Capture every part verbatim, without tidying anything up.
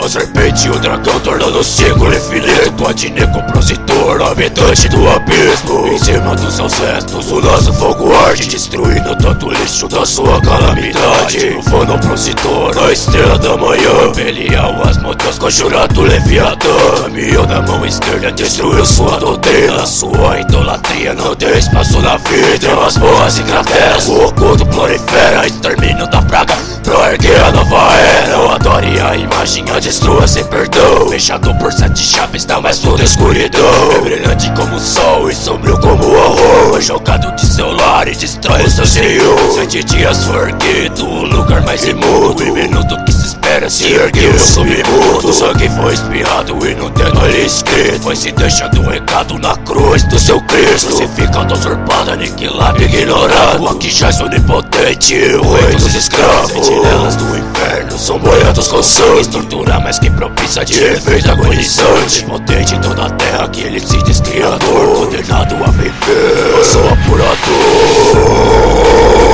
A serpente e o dragão tornando o ciclo infinito. Platine compositor, habitante do abismo. Em cima dos seus restos o nosso fogo arde, destruindo tanto lixo da sua calamidade. O fano procitor, a estrela da manhã. Belial, as montanhas conjurado Leviatã. Caminhou na mão esquerda, destruiu sua doutrina. Sua idolatria não tem espaço na vida. As boas e crateras, o oculto prolifera. Extermínio da praga, pra erguer a nova era. Não adore a imagem, a destrua sem perdão. Fechado por sete chaves, tá mais tudo escuridão. É brilhante como o sol e sombrio como o horror. Foi jogado de seu lar e destrói o seu senhor. Sete dias foi erguido, o lugar mais imundo. E minuto que se espera se ergueu o submundo. O sangue foi espirrado e no dedo ali escrito. Foi se deixando um recado na cruz do seu Cristo. Crucificado, usurpado, aniquilado, ignorado. Aqui jaz onipotente, o rei dos escravos. Sentinelas do inferno, são boiados com sangue. Tortura mais que propícia de efeito agonizante. Potente em toda a terra que ele se diz criador. Condenado a viver, eu sou apurador.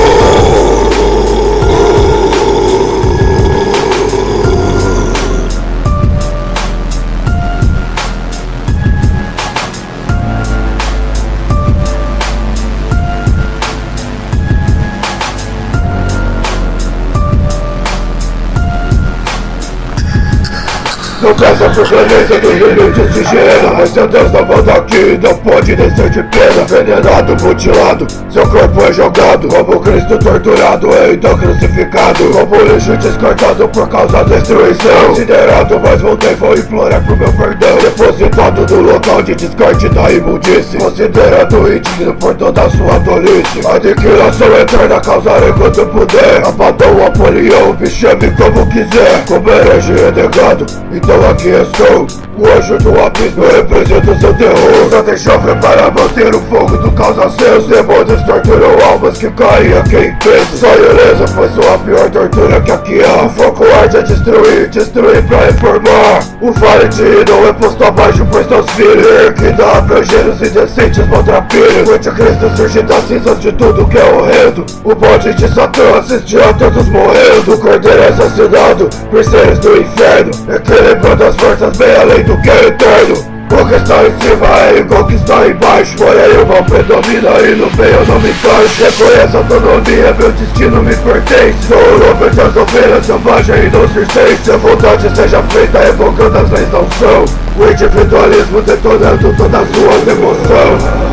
Não peça por clemência dos limites de higiene, mas seu Deus não manda aqui, não pode descer de pena. Envenenado, mutilado, seu corpo é jogado como Cristo torturado e então crucificado. Como lixo descartado por causa da destruição. Considerado, mas voltei, vou implorar pro meu perdão. Depositado no local de descarte da imundície. Considerado indigno por toda a sua tolice. Aniquilação eterna causarei quando puder. Abadão, Apolião, me chame como quiser. Como herege renegado, então aqui estou, o anjo do abismo, eu represento seu terror. Só tem chofre para manter o fogo do caos aceso. Demônios torturam almas que caem aqui em peso. Só beleza foi sua pior tortura que aqui há. O fogo arde a destruir, destruir pra reformar. O Valentino é posto abaixo por seus filhos. Que dá abrangeiros indecentes maltrapilhos. O anticristo surge das cinzas de tudo que é horrendo. O bode de Satã assistiu a todos morrendo. O cordeiro é assassinado por seres do inferno. É que lembrando as forças bem além do que é eterno. O que está em cima é igual que está embaixo. Porém o mal predomina e no meio eu não me encaixo. Reconheço a autonomia, meu destino me pertence. Sou o lobo das ovelhas, selvagem e não circense. A vontade seja feita, revogando as leis não são. O individualismo detonando todas as suas emoções.